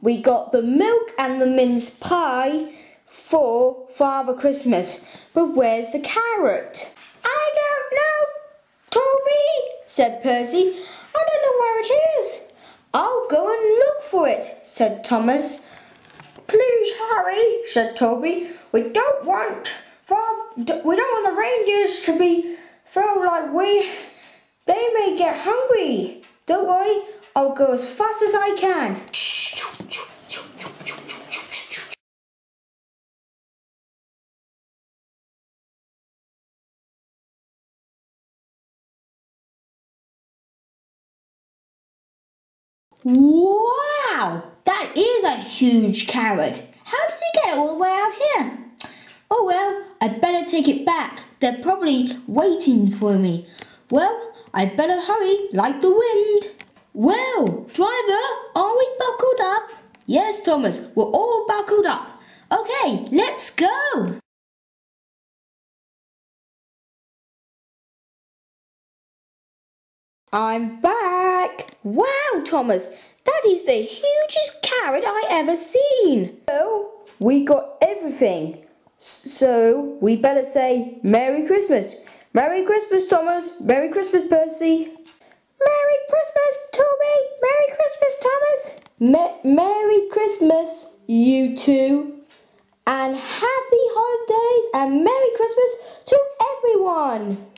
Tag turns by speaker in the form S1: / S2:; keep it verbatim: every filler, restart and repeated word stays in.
S1: we got the milk and the mince pie for Father Christmas. But where's the carrot? I don't know, Toby, said Percy. I don't know where it is. I'll go and look for it, said Thomas. Please hurry, said Toby. We don't want we don't want the reindeers to be feel like we they may get hungry. Don't worry, I'll go as fast as I can. Wow, that is a huge carrot. How did he get it all the way out here? Oh well, I'd better take it back. They're probably waiting for me. Well, I'd better hurry like the wind. Well, driver, are we buckled up? Yes, Thomas, we're all buckled up. Okay, let's go. I'm back. Wow, Thomas, that is the hugest carrot I ever seen. So, we got everything. So, we better say Merry Christmas. Merry Christmas, Thomas. Merry Christmas, Percy. Merry Christmas, Toby. Merry Christmas, Thomas. Me Merry Christmas, you two. And happy holidays and Merry Christmas to everyone.